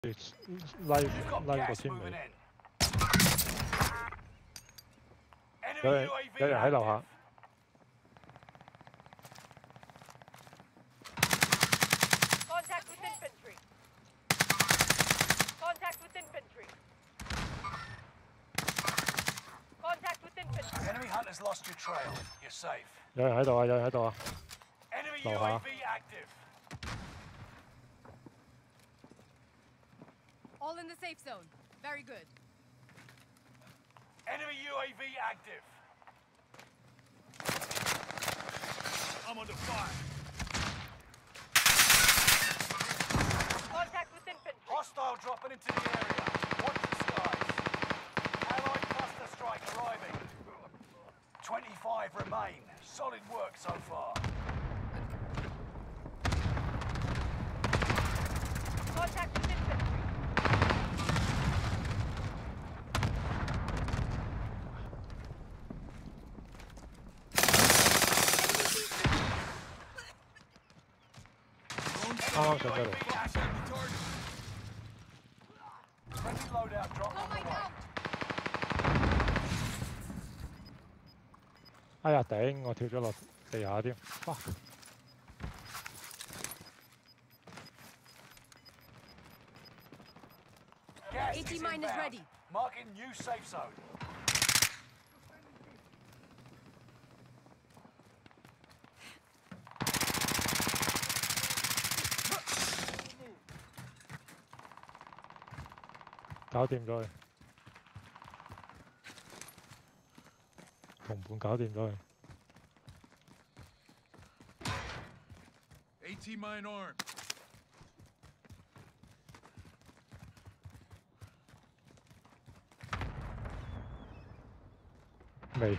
拉個天尾。有人喺樓下。 Contact with infantry. Contact with infantry. Contact with infantry. Enemy hunters lost your trail. You're safe. 有人喺度啊！有人喺度啊！ Enemy 樓下。 UAV active. All in the safe zone. Very good. Enemy UAV active. I'm under fire. Contact with infantry. Hostile dropping into the area. Watch the skies. Allied cluster strike arriving. 25 remain. Solid work so far. Contact with infantry. 啱上咗嚟。 Friendly loadout drop on the way. 哎呀頂！我跳咗落地下添。哇！ Gas AT is mine is inbound. ready. Marking new safe zone. 搞掂咗佢，同伴搞掂咗佢。 AT mine armed. 未。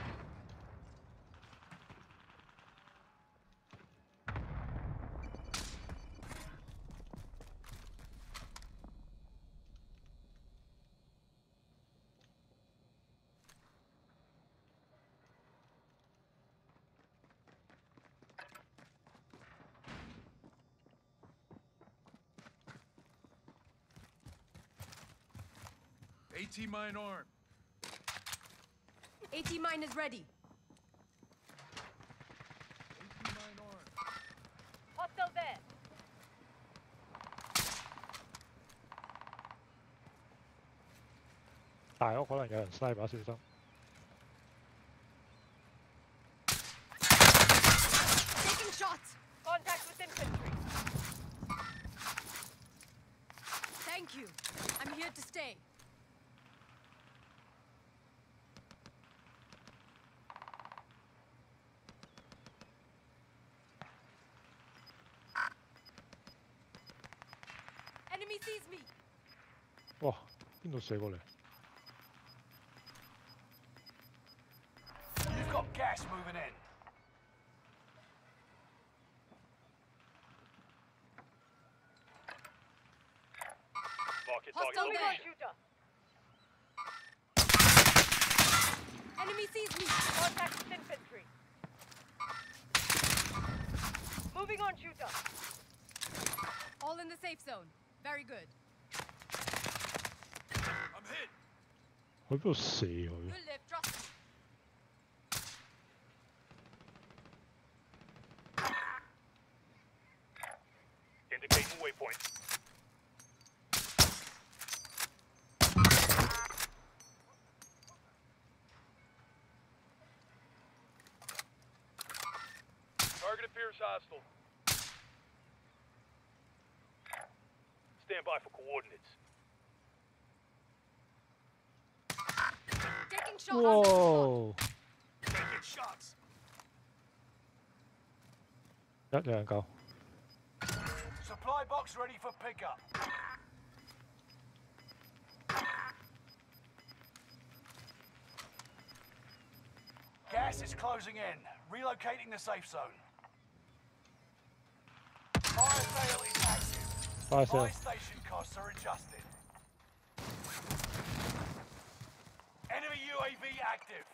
AT mine armed. AT mine is ready. AT mine armed. Hostile there. 大屋可能有人sniper，小心。 Taking shots. Contact with infantry. Thank you. I'm here to stay. Enemy sees me. 哇！邊度射過嚟？ You've got gas moving in. Hostile there. Shooter. Enemy sees me. Contact with infantry. Moving on, shooter. All in the safe zone. Very good. I'm hit. 佢邊度射佢？ You'll live, trust me. Indicating waypoint. Target appears hostile. Stand by for coordinates. Taking shot. 哇！ Taking shots. 有人夠。 Supply box ready for pickup. Gas is closing in. Relocating the safe zone. Fire sale is active. Fire sale. Fire station costs are adjusted. Enemy UAV active.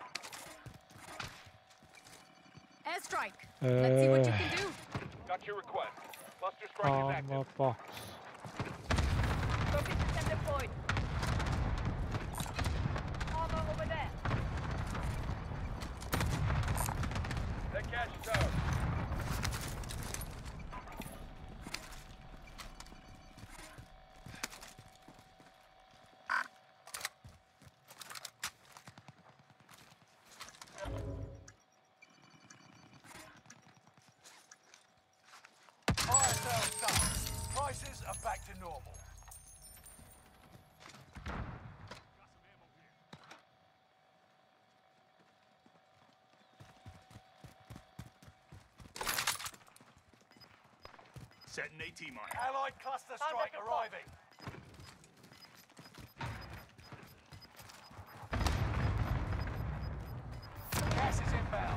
Airstrike. Let's see what you Uh, can do. Got your request. Cluster strike is active. Armor box。 Setting AT mine. Allied cluster strike arriving. Gas is inbound.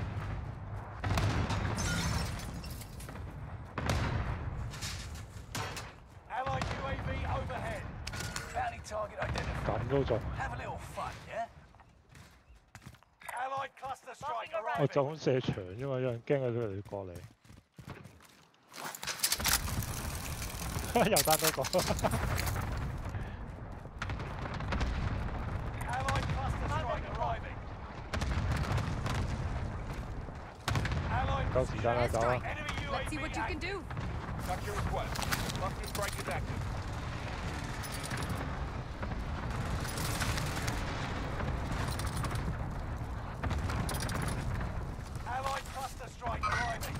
Allied UAV overhead. Bounty target identified. 咁都中， Have a little fun, yeah? Allied cluster strike 我 arriving. 就咁射牆啫嘛，有人驚佢哋過嚟，又單多個， Allied cluster strike arriving. Allied 夠時間啦，走啦！ enemy Let's see UAV what you can do. Got your request. Cluster strike is active. Allied cluster strike arriving.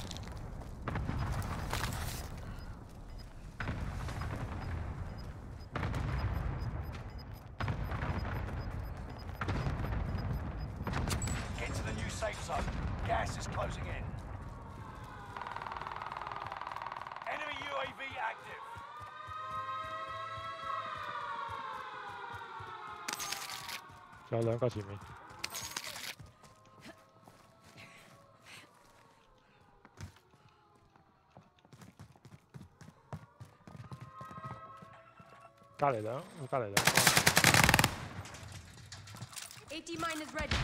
Get to the new safe zone. Gas is closing in. Enemy UAV active. 仲有兩個前面，隔離兩個。 AT mine is ready.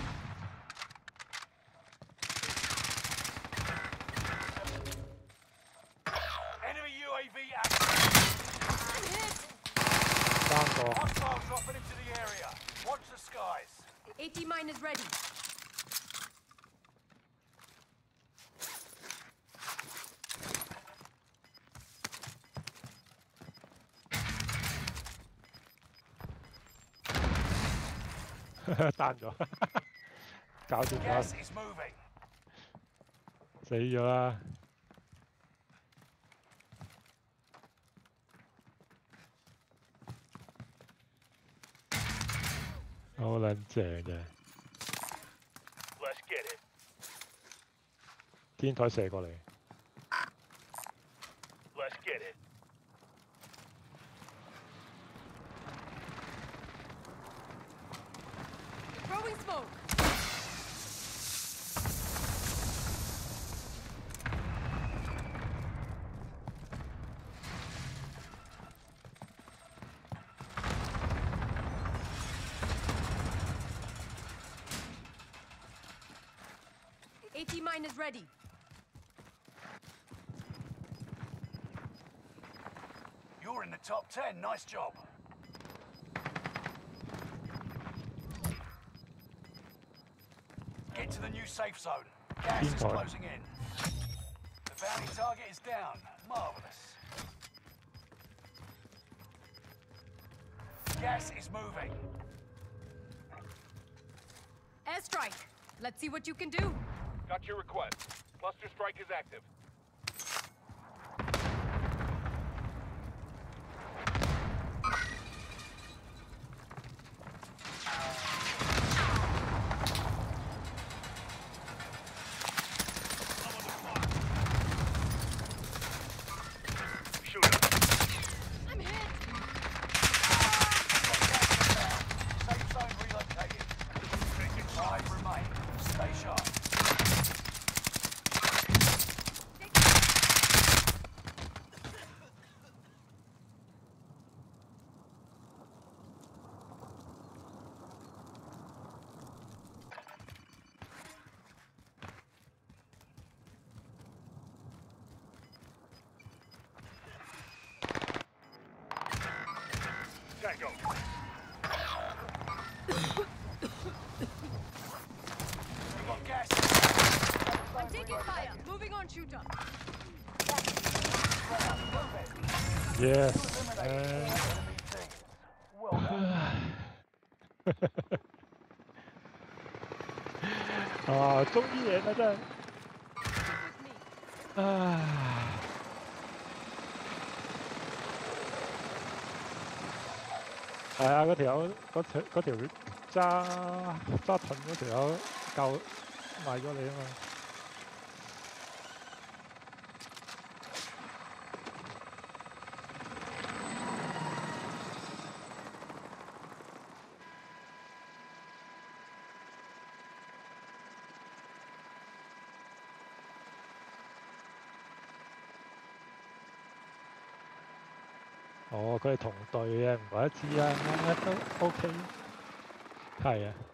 Enemy UAV active. I'm hit. 三個， Hostile dropping into the area. Watch the skies. AT mine is ready. 單咗，搞掂 Gas 咗， is moving. 死咗啦！好撚正嘅， Let's get it. 天台射過嚟， Let's get it. Throwing smoke. AT mine is ready. You're in the top 10. Nice job. Get to the new safe zone. Gas is Team time. closing in. The bounty target is down. Marvelous. Gas is moving. Airstrike. Let's see what you can do. Got your request. Cluster strike is active. Shoot him. I'm hit. Safe zone relocated. 5 remain. Stay sharp. Tango. We've got gas. I'm taking fire. Moving on, shooter. yes， Enemy team. Well done. 啊，終於贏啦真係， Stick with me. 唉，係啊，嗰條友嗰條揸盾嗰條友救賣咗你啊嘛。 哦，佢係同隊嘅，唔怪得知啊，都 OK，係啊。